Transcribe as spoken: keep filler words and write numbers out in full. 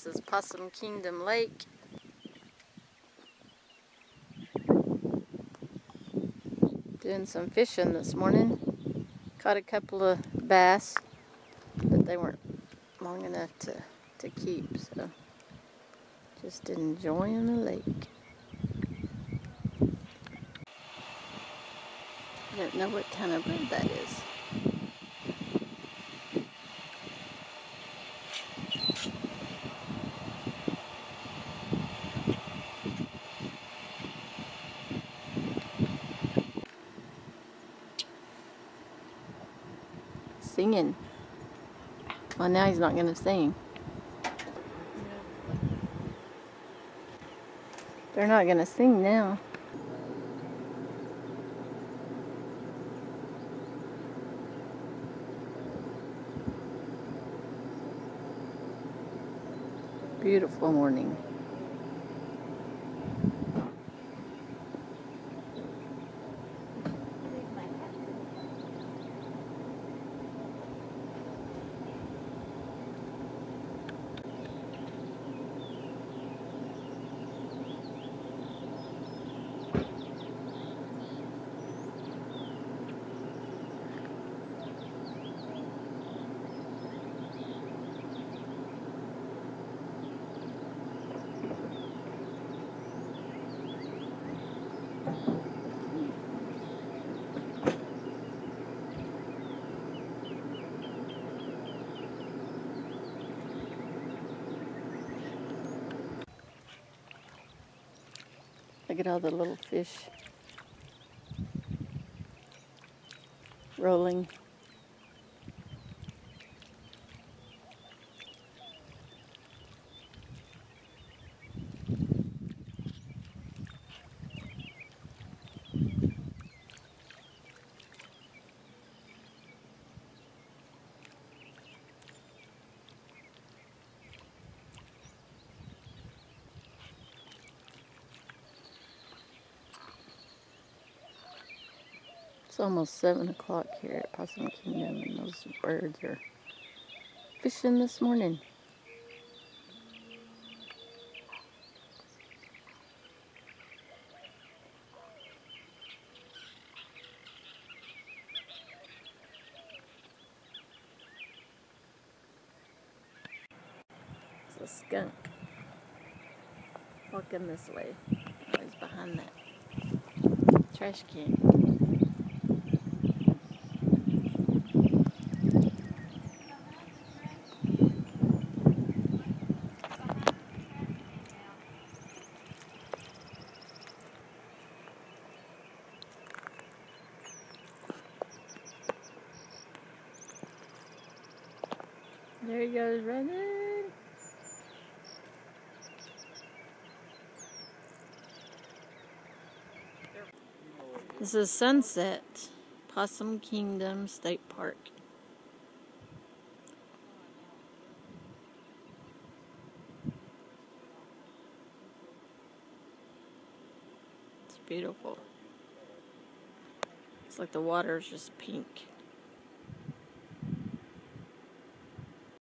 This is Possum Kingdom Lake. Doing some fishing this morning. Caught a couple of bass, but they weren't long enough to, to keep, so just enjoying the lake. I don't know what kind of bird that is. Singing. Well, now he's not going to sing. They're not going to sing now. Beautiful morning. Look at all the little fish rolling. It's almost seven o'clock here at Possum Kingdom, and those birds are fishing this morning. It's a skunk walking this way. Oh, he's behind that trash can. There he goes running. This is sunset, Possum Kingdom State Park. It's beautiful. It's like the water is just pink.